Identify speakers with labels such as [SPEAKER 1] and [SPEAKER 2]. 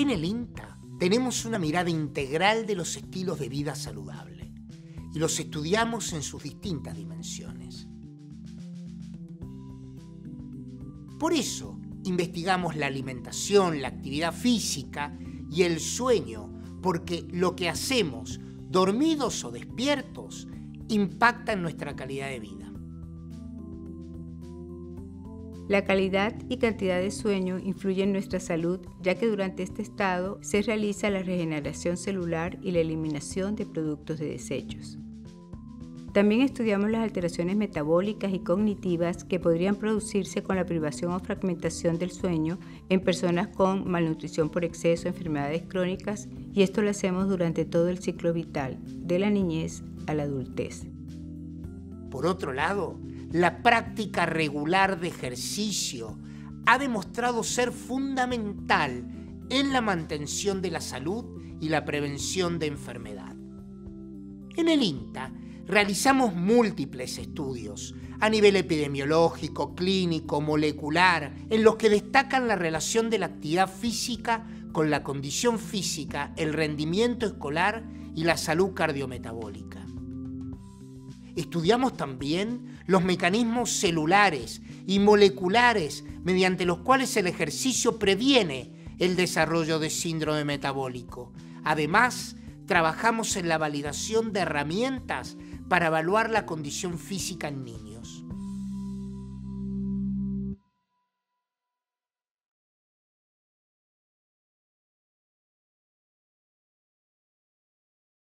[SPEAKER 1] En el INTA tenemos una mirada integral de los estilos de vida saludable y los estudiamos en sus distintas dimensiones. Por eso investigamos la alimentación, la actividad física y el sueño, porque lo que hacemos, dormidos o despiertos, impacta en nuestra calidad de vida.
[SPEAKER 2] La calidad y cantidad de sueño influyen en nuestra salud, ya que durante este estado se realiza la regeneración celular y la eliminación de productos de desechos. También estudiamos las alteraciones metabólicas y cognitivas que podrían producirse con la privación o fragmentación del sueño en personas con malnutrición por exceso, enfermedades crónicas, y esto lo hacemos durante todo el ciclo vital, de la niñez a la adultez.
[SPEAKER 1] Por otro lado, la práctica regular de ejercicio ha demostrado ser fundamental en la mantención de la salud y la prevención de enfermedad. En el INTA realizamos múltiples estudios a nivel epidemiológico, clínico, molecular, en los que destacan la relación de la actividad física con la condición física, el rendimiento escolar y la salud cardiometabólica. Estudiamos también los mecanismos celulares y moleculares mediante los cuales el ejercicio previene el desarrollo de síndrome metabólico. Además, trabajamos en la validación de herramientas para evaluar la condición física en niños.